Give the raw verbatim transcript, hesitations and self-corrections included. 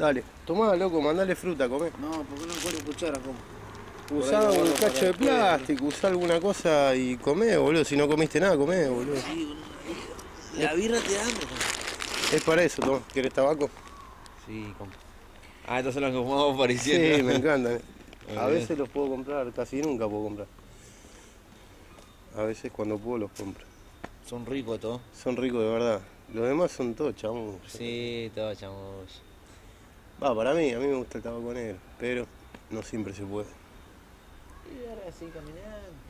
Dale, tomá, loco, mandale fruta, comé. No, porque no pone cuchara, como. Usá un cacho de plástico, usá alguna cosa y comé, boludo. Si no comiste nada, comé, boludo. Sí, boludo. La birra te da hambre, como. Es para eso, tomá. ¿Querés tabaco? Sí, compa. Ah, estos son los que fumamos pareciendo. Sí, me encantan. Muy A bien. veces los puedo comprar, casi nunca puedo comprar. A veces cuando puedo los compro. Son ricos todos. Son ricos de verdad. Los demás son todos chavos. Sí, todos chamos. Va, para mí, a mí me gusta el tabaco negro, pero no siempre se puede. Y ahora así caminando.